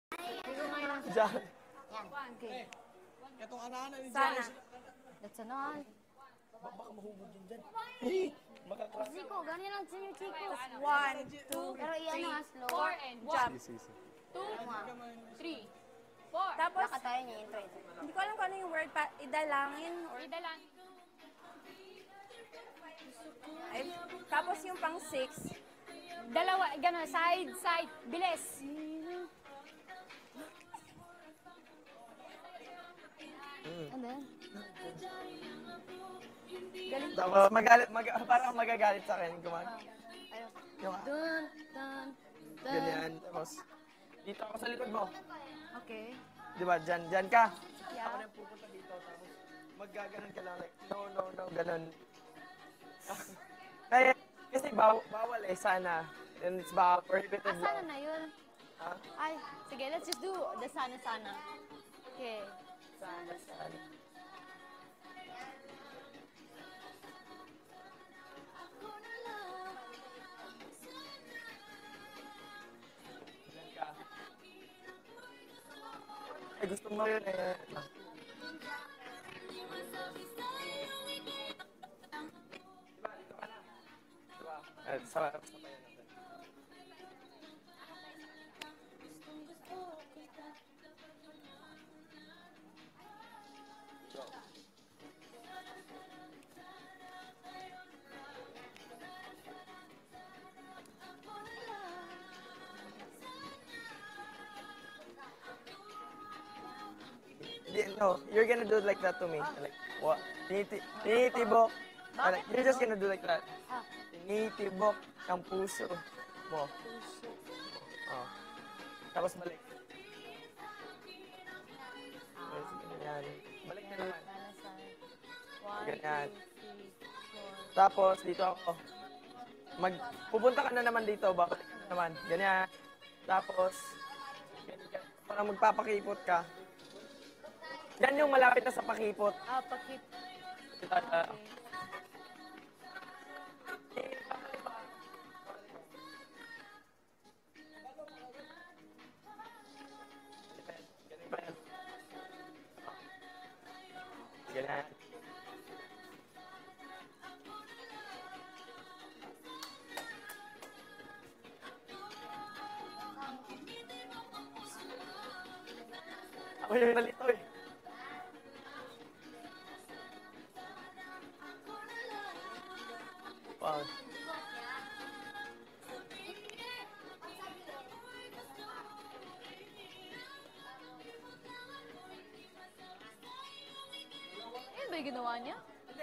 Diyan. Yan. Okay. Itong anana ni Sana. That's all. Baka mahubog din dyan. Hey! Makakrak. Zico, ganyan lang sa'yo, Chico. 1, 2, Pero iyan na, slow. 4, and 1, 2, 3, 4. Tapos, Tapos, tayo niya intro ito. hindi ko alam kung ano yung word pa, idalangin or Idalan. ay, tapos yung pang 6. Dalawa, gano'n, side, side, bilis. And then? Galing. Tapos parang magagalit sa akin. Ayun. Yung Dun, dun, dun. ganyan. Tapos, dito ako sa likod mo. Okay. Di ba? Dyan ka. Yeah. Ako na yung pupunta dito. Tapos, maggaganon ka lang. Like, no, ganon. Kaya, kasi bawal eh, sana. And it's prohibited Sana lang. na yun. Ha? Ay, sige, let's just do the sana. Okay. Sana. Dyan ka. Ay, gusto mo yun eh. Diba, dito ka na. Diba? Sabay natin. No, you're gonna do like that to me. Like, what? Tinitibok. Like, you're just gonna do like that. Tinitibok ang puso mo. Oh. Tapos balik. Ganyan. Balik na naman. Ganyan. Tapos, dito ako. Pupunta ka na naman dito. Babalik ka na naman. Ganyan. Tapos, ganyan. Parang magpapakipot ka. Yan yung malapit na sa pakipot. Pakip. Ganyan. Ako yung nalito eh. Wow. Yun ba yung ginawa niya?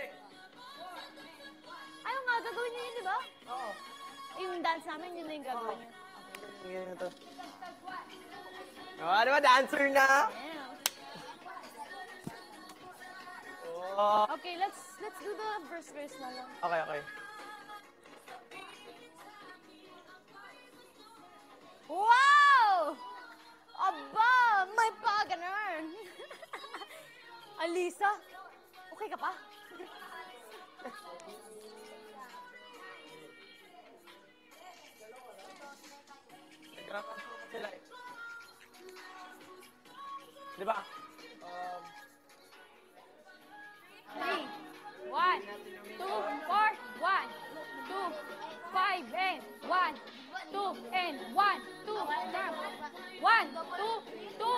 Ayaw nga, gagawin niya yun, di ba? Oo. Yung dance namin, yun na yung gagawin niya. Ganyan to. Oh, ano ba? Dancer na? Yeah. Oh. Okay, let's do the first verse na lang. Okay. Wow! Aba! May pa-ganun! Alisa, okay ka pa? Nagkakaroon sila eh. Di ba? 3, 1, 2, 4, 1, 2, 5, and 1, 2, and 1, 2, down. 1, 2, 2,